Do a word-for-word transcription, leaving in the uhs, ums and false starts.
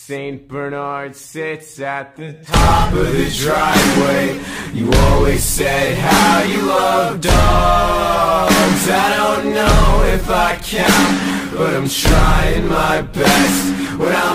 Saint Bernard sits at the top of the driveway. You always said how you love dogs. I don't know if I can, but I'm trying my best. When I